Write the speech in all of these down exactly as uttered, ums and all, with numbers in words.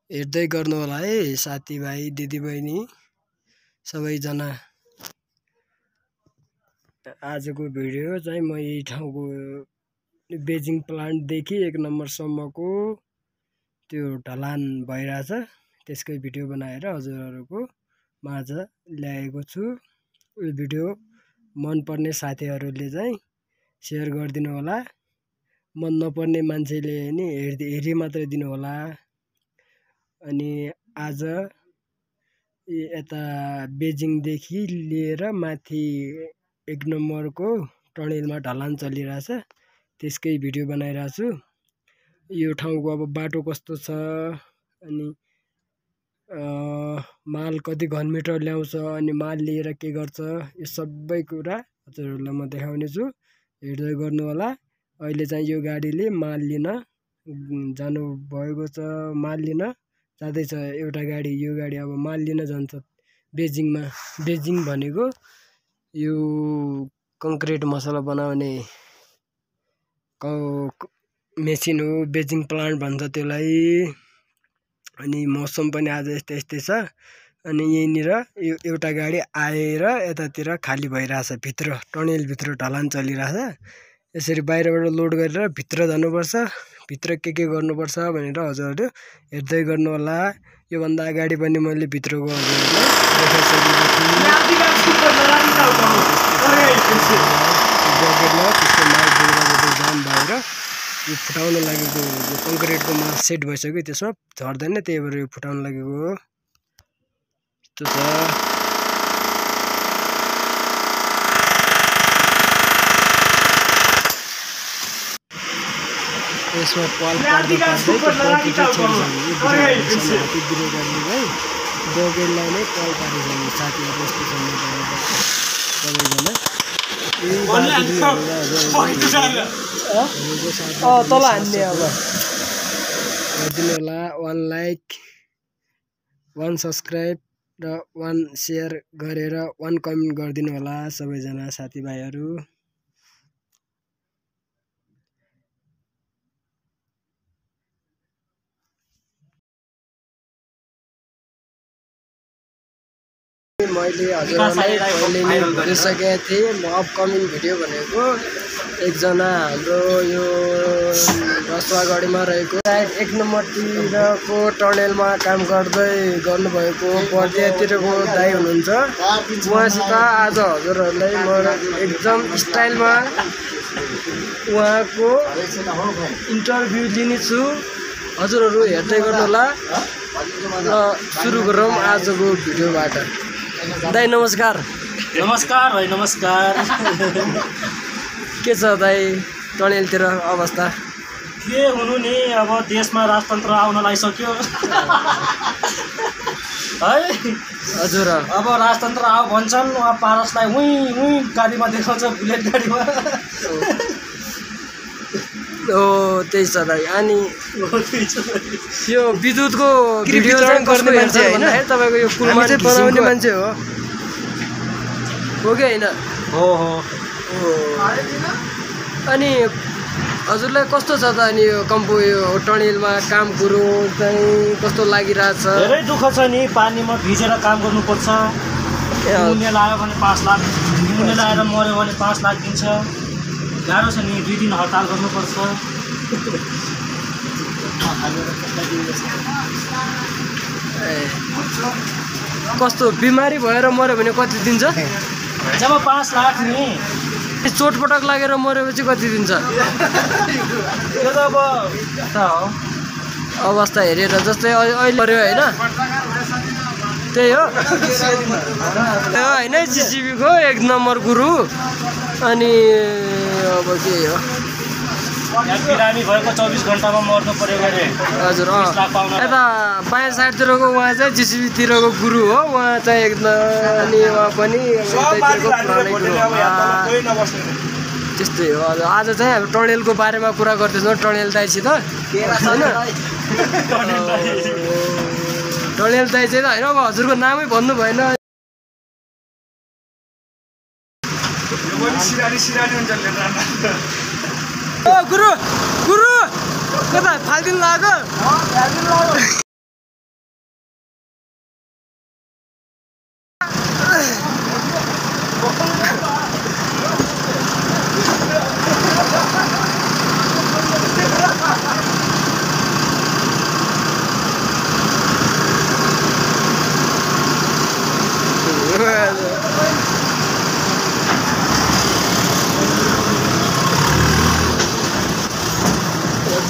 हेर्दै गर्नु होला है साथीभाइ दिदीबहिनी सबैजना। आजको भिडियो चाहिँ म यही ठाउँको बेजिङ प्लान्टदेखि एक नम्बरसम्मको त्यो ढलान भइरहेछ त्यसकै भिडियो बनाएर हजुरहरूको माझ ल्याएको छु। यो भिडियो मन पर्ने साथीहरूले चाहिँ सेयर गरिदिनु होला, मन नपर्ने मान्छेले नि हेर्दै हेरि मात्रै दिनु होला। अनि आज यता बेजिङदेखि लिएर माथि एक नम्बरको टनेलमा ढलान चलिरहेछ त्यसकै भिडियो बनाइरहेको छु। यो ठाउँको अब बाटो कस्तो छ अनि माल कति घनमिटर ल्याउँछ अनि माल लिएर के गर्छ यो सबै कुरा हजुरहरूलाई म देखाउने छु, हेर्दै गर्नु होला। अहिले चाहिँ यो गाडीले माल लिन जानु भएको छ, माल लिन जाँदैछ एउटा गाडी। यो गाडी अब माल लिन जान्छ बेजिङमा। बेजिङ भनेको यो कङ्क्रिट मसला बनाउने मेसिन हो, बेजिङ प्लान्ट भन्छ त्यसलाई। अनि मौसम पनि आज यस्तै यस्तै छ। अनि यहीँनिर यो एउटा गाडी आएर यतातिर खाली भइरहेछ, भित्र टनेलभित्र ढलान चलिरहेछ। यसरी बाहिरबाट लोड गरेर भित्र जानुपर्छ, भित्र के के गर्नुपर्छ भनेर हजुरहरू हेर्दै गर्नु होला। योभन्दा अगाडि पनि मैले भित्रको हजुरहरूलाई देखाइसकेको छु। जाम भएर यो फुटाउन लागेको यो कङ्क्रिटको माल सेट भइसक्यो, त्यसमा झर्दैन, त्यही भएर यो फुटाउन लागेको हो। यस्तो छ। यसमा पाल पार्दै डोगेललाई नै पाल पारिसक्यो साथीहरू। यस्तो छ सबैजना तल हान्ने अब गरिदिनु होला। वान लाइक, वान सब्सक्राइब र वान सेयर गरेर वान कमेन्ट गरिदिनु होला सबैजना साथीभाइहरू। मैले हजुरहरूलाई पहिले नै भनिसकेको थिएँ, म अपकमिङ भिडियो भनेको एकजना हाम्रो यो रसुवागढीमा रहेको एक नम्बरतिरको टनेलमा काम गर्दै गर्नुभएको बर्दियातिरको दाइ हुनुहुन्छ। उहाँसित आज हजुरहरूलाई म एकदम स्टाइलमा उहाँको इन्टरभ्यू लिनेछु, हजुरहरू हेर्दै गर्नु होला। र सुरु गरौँ आजको भिडियोबाट। दाइ नमस्कार। नमस्कार भाइ नमस्कार। के छ दाइ टनेलतिर अवस्था? के हुनु नि, अब देशमा राजतन्त्र आउन लागिसक्यो है। हजुर अब राजतन्त्र आऊ भन्छन्, उहाँ पारसलाई उही उही गाडीमा देखाउँछ, बुलेट गाडीमा। ओ त्यही छ दाइ। अनि यो विद्युतको भिडियो चाहिँ गर्ने मान्छे होइन तपाईँको, यो पुलमा चाहिँ बनाउने मान्छे हो हो कि होइन? हो हो। अनि हजुरलाई कस्तो छ त अनि यो कम्पो यो टनेलमा काम कुरो चाहिँ कस्तो लागिरहेछ? धेरै दुःख छ नि, पानीमा भिजेर काम गर्नुपर्छ। निमुन्या लाग्यो भने पाँच लाख, निमुन्या लगाएर मऱ्यो भने पाँच लाख दिन्छ। गाह्रो छ नि, दुई दिन हडताल गर्नुपर्छ। कस्तो बिमारी भएर मऱ्यो भने कति दिन्छ? जब पाँच लाख नि। चोटपटक लागेर मरेपछि कति दिन्छ? त्यो त अब अवस्था हेरेर, जस्तै अहिले मऱ्यो होइन, त्यही हो होइन जिसिबीको एक नम्बर गुरु। अनि अब के हो, बिरामी भएको चौबिस घन्टामा मर्नु पर्यो गरे। हजुर अँ, यता बायाँ साइडतिरको उहाँ चाहिँ जिसिबीतिरको गुरु हो, उहाँ चाहिँ एकदम। अनि उहाँ पनि त्यस्तै हो। हजुर आज चाहिँ अब टनेलको बारेमा कुरा गर्दैछौँ टनेल दाइसित होइन। टनेल दाइ चाहिँ होइन, अब हजुरको नामै भन्नु भएन। ओ गुरु गुरु कता फाल्दिनु लाग्यो?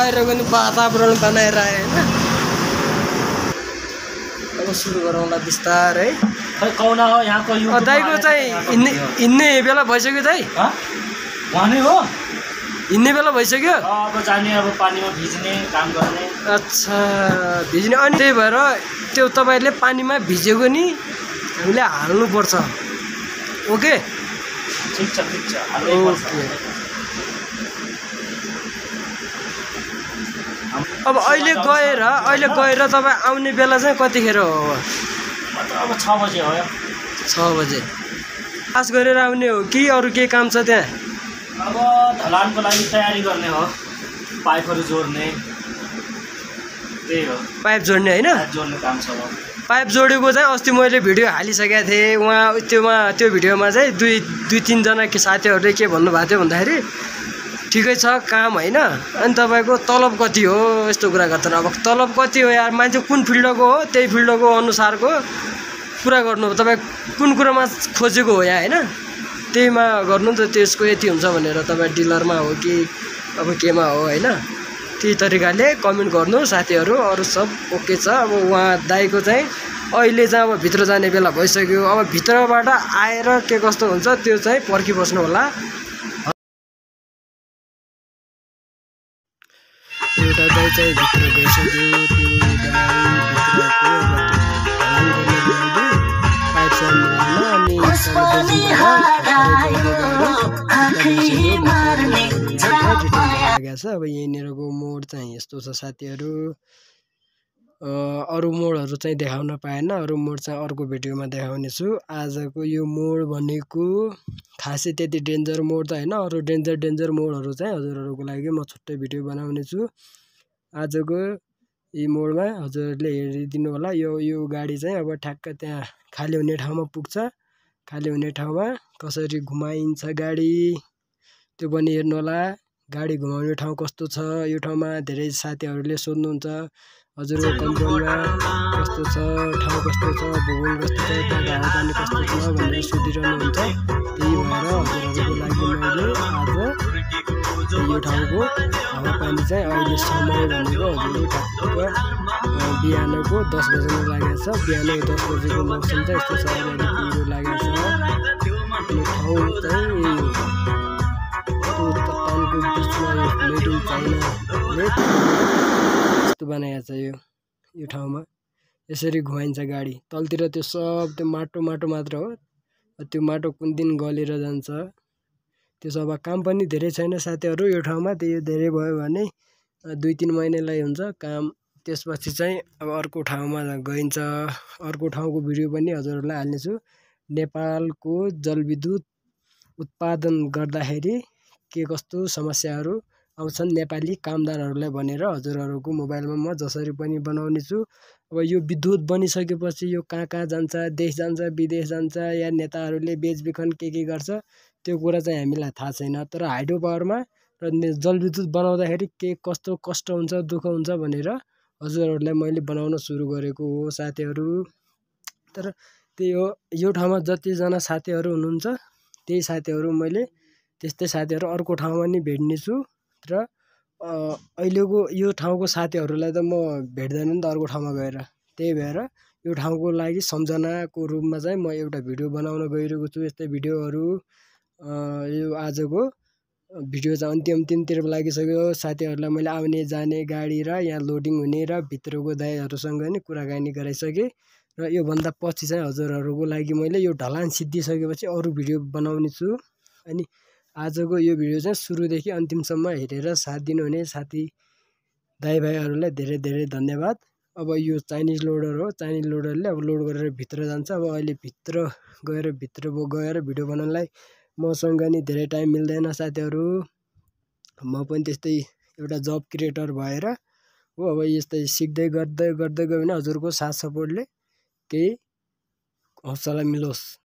बाहिरको नि वातावरण बनाएर आए होइन। अब सुरु गरौँला बिस्तारै। खै कौना हो यहाँको यो दाइको चाहिँ हिँड्ने हिँड्ने बेला भइसक्यो दाइ? उहाँ नै हो हिँड्ने बेला भइसक्यो? अब जाने अब पानीमा भिज्ने काम गर्ने। अच्छा भिज्ने। अनि त्यही भएर त्यो तपाईँले पानीमा भिजेको नि हामीले हाल्नुपर्छ। ओके ठिक छ ठिक छ ओके। अब अहिले गएर अहिले गएर तपाईँ आउने बेला चाहिँ कतिखेर हो? अब छ बजे हो। छ बजे पास गरेर आउने हो कि अरू केही काम छ त्यहाँ? अब ढलानको लागि तयारी गर्ने हो, पाइपहरू जोड्ने, त्यही हो पाइप जोड्ने होइन? जोड्ने काम छ। पाइप जोडेको चाहिँ अस्ति मैले भिडियो हालिसकेको थिएँ। उहाँ त्योमा त्यो भिडियोमा चाहिँ दुई दुई तिनजना के साथीहरूले के भन्नुभएको थियो भन्दाखेरि ठिकै छ काम होइन, अनि तपाईँको तलब कति हो यस्तो कुरा गर्छन्। अब तलब कति हो यार, मान्छे कुन फिल्डको हो त्यही फिल्डको अनुसारको कुरा गर्नु। तपाईँ कुन कुरामा खोजेको हो यहाँ होइन, त्यहीमा गर्नु नि त। त्यसको यति हुन्छ भनेर तपाईँ डिलरमा हो कि अब केमा हो होइन, त्यही तरिकाले कमेन्ट गर्नु साथीहरू। अरू सब ओके छ। अब उहाँ दाइको चाहिँ अहिले चाहिँ अब भित्र जाने बेला भइसक्यो। अब भित्रबाट आएर के कस्तो हुन्छ त्यो चाहिँ पर्खिबस्नु होला। एउटा दाइ चाहिँ भित्र गइसक्यो। त्यो दाइ भित्रको पाइप छ। अब यहीँनिरको मोड चाहिँ यस्तो छ साथीहरू। अरू मोडहरू चाहिँ देखाउन पाएन, अरू मोड चाहिँ अर्को भिडियोमा देखाउने छु। आजको यो मोड भनेको खासै त्यति डेन्जर मोड त होइन, अरू डेन्जर डेन्जर मोडहरू चाहिँ हजुरहरूको लागि म छुट्टै भिडियो बनाउने छु। आजको यी मोडमा हजुरहरूले हेरिदिनु होला। यो यो गाडी चाहिँ अब ठ्याक्क त्यहाँ खाली हुने ठाउँमा पुग्छ। खाली हुने ठाउँमा कसरी घुमाइन्छ गाडी त्यो पनि हेर्नु होला। गाडी घुमाउने ठाउँ कस्तो छ, यो ठाउँमा धेरै साथीहरूले सोध्नुहुन्छ हजुरको कम्पनीमा कस्तो छ, ठाउँ कस्तो छ, भूगोल कस्तो छ, त्यहाँको हावापानी कस्तो छ भनेर सोधिरहनुहुन्छ। त्यही भएर हजुरहरूको लागि मैले आज यो ठाउँको हावापानी चाहिँ अहिले समय भनेको हजुरको ठ्याक्क बिहानको दस बज्न लागेको छ। बिहानै दस बजेको मौसम चाहिँ यस्तो छ, अहिले कुहिरो लागेको छ। अनि ठाउँ चाहिँ यही हो, त्यो चट्टानको बिचमा यो मेड इन चाइनाले यस्तो बनाएको छ। यो यो ठाउँमा यसरी घुमाइन्छ गाडी। तलतिर त्यो सब त्यो माटो माटो मात्र हो, त्यो माटो कुन दिन गलेर जान्छ त्यो सब। काम पनि धेरै छैन साथीहरू यो ठाउँमा। त्यो धेरै भयो भने दुई तिन महिनालाई हुन्छ काम। त्यसपछि चाहिँ अब अर्को ठाउँमा गइन्छ। अर्को ठाउँको भिडियो पनि हजुरहरूलाई हाल्नेछु। नेपालको जलविद्युत उत्पादन गर्दाखेरि के कस्तो समस्याहरू आउँछन् नेपाली कामदारहरूलाई भनेर हजुरहरूको मोबाइलमा म जसरी पनि बनाउने छु। अब यो विद्युत बनिसकेपछि यो कहाँ कहाँ जान्छ, देश जान्छ, विदेश जान्छ, या नेताहरूले बेचबिखन के के गर्छ त्यो कुरा चाहिँ हामीलाई थाहा छैन। तर हाइड्रो पावरमा र जलविद्युत बनाउँदाखेरि के कस्तो कष्ट हुन्छ, दुःख हुन्छ भनेर हजुरहरूलाई मैले बनाउन सुरु गरेको हो साथीहरू। तर त्यही हो, यो ठाउँमा जतिजना साथीहरू हुनुहुन्छ त्यही साथीहरू मैले त्यस्तै साथीहरू अर्को ठाउँमा नि भेट्ने छु। र अहिलेको यो ठाउँको साथीहरूलाई त म भेट्दैन नि त अर्को ठाउँमा गएर। त्यही भएर यो ठाउँको लागि सम्झनाको रूपमा चाहिँ म एउटा भिडियो बनाउन गइरहेको छु। यस्तै भिडियोहरू यो आजको भिडियो चाहिँ अन्तिम अन्तिमतिर लागिसक्यो। साथीहरूलाई मैले आउने जाने गाडी र यहाँ लोडिङ हुने र भित्रको दाइहरूसँग नि कुराकानी गराइसकेँ। र योभन्दा पछि चाहिँ हजुरहरूको लागि मैले यो ढलान सिद्धिसकेपछि अरू भिडियो बनाउने छु। अनि आजको यो भिडियो चाहिँ सुरुदेखि अन्तिमसम्म हेरेर साथ दिनुहुने साथी दाइभाइहरूलाई धेरै धेरै धन्यवाद। अब यो चाइनिज लोडर हो, चाइनिज लोडरले अब लोड गरेर भित्र जान्छ। अब अहिले भित्र गएर भित्र गएर भिडियो बनाउनलाई मसँग नि धेरै टाइम मिल्दैन साथीहरू। म पनि त्यस्तै एउटा जब क्रिएटर भएर हो, अब यस्तै सिक्दै गर्दै गर्दै गयो भने हजुरको साथ सपोर्टले केही हौसला मिलोस्।